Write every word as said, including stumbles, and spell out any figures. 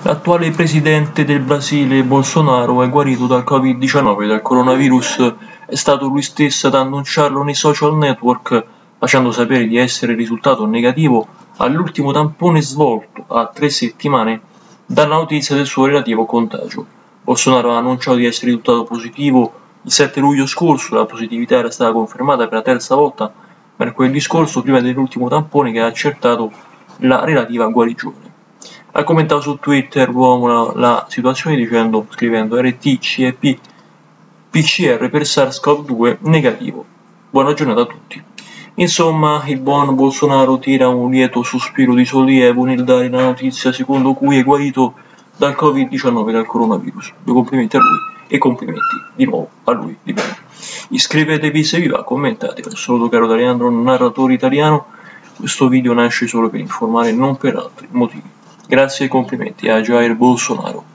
L'attuale presidente del Brasile, Bolsonaro, è guarito dal Covid diciannove. Dal coronavirus è stato lui stesso ad annunciarlo nei social network, facendo sapere di essere risultato negativo all'ultimo tampone svolto a tre settimane dalla notizia del suo relativo contagio. Bolsonaro ha annunciato di essere risultato positivo il sette luglio scorso. La positività era stata confermata per la terza volta mercoledì scorso, prima dell'ultimo tampone che ha accertato la relativa guarigione. Ha commentato su Twitter l'uomo la, la situazione dicendo, scrivendo R T C E P P C R per SARS-CoV due negativo. Buona giornata a tutti. Insomma, il buon Bolsonaro tira un lieto sospiro di sollievo nel dare la notizia secondo cui è guarito dal Covid diciannove, dal coronavirus. Due complimenti a lui e complimenti di nuovo a lui di bene. Iscrivetevi se vi va, commentate. Un saluto caro da Leandro, narratore italiano. Questo video nasce solo per informare, non per altri motivi. Grazie e complimenti a Jair Bolsonaro.